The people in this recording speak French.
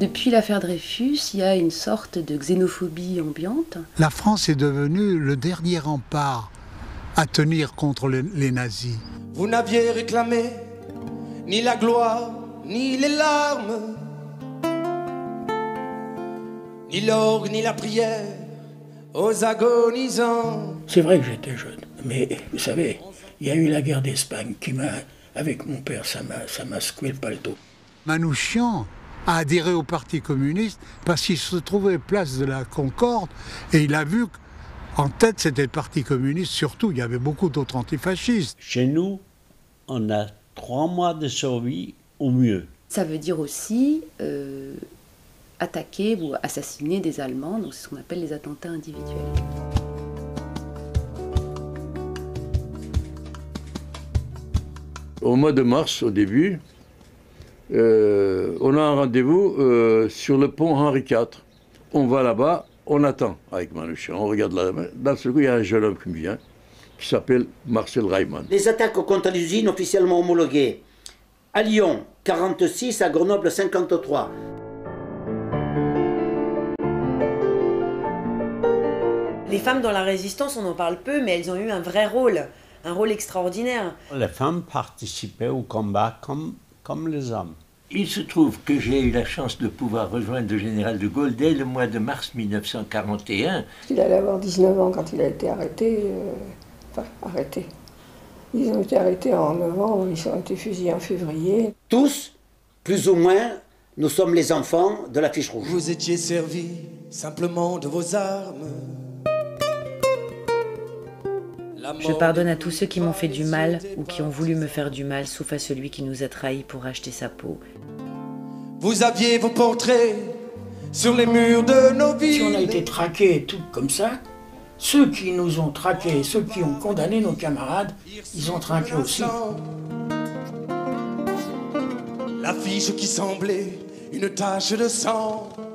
Depuis l'affaire Dreyfus, il y a une sorte de xénophobie ambiante. La France est devenue le dernier rempart à tenir contre les nazis. Vous n'aviez réclamé ni la gloire, ni les larmes, ni l'orgue, ni la prière aux agonisants. C'est vrai que j'étais jeune, mais vous savez, il y a eu la guerre d'Espagne qui m'a, avec mon père, ça m'a secoué le paletot. Manouchian a adhéré au Parti communiste parce qu'il se trouvait place de la Concorde et il a vu qu'en tête c'était le Parti communiste, surtout il y avait beaucoup d'autres antifascistes. Chez nous, on a 3 mois de survie au mieux. Ça veut dire aussi attaquer ou assassiner des Allemands, donc c'est ce qu'on appelle les attentats individuels. Au mois de mars, au début, on a un rendez-vous sur le pont Henri IV. On va là-bas, on attend avec Manouchian, on regarde là. Dans ce coup, il y a un jeune homme qui me vient, qui s'appelle Marcel Reimann. Les attaques contre l'usine officiellement homologuées. À Lyon, 46, à Grenoble, 53. Les femmes dans la résistance, on en parle peu, mais elles ont eu un vrai rôle. Un rôle extraordinaire. Les femmes participaient au combat comme les hommes. Il se trouve que j'ai eu la chance de pouvoir rejoindre le général de Gaulle dès le mois de mars 1941. Il allait avoir 19 ans quand il a été arrêté. Arrêté. Ils ont été arrêtés en novembre, ils ont été fusillés en février. Tous, plus ou moins, nous sommes les enfants de la fiche rouge. Vous étiez servis simplement de vos armes. Je pardonne à tous ceux qui m'ont fait du mal ou qui ont voulu me faire du mal, sauf à celui qui nous a trahis pour acheter sa peau. Vous aviez vos portraits sur les murs de nos villes. Si on a été traqués et tout comme ça, ceux qui nous ont traqués, ceux qui ont condamné nos camarades, ils ont trinqué aussi. L'affiche qui semblait une tache de sang.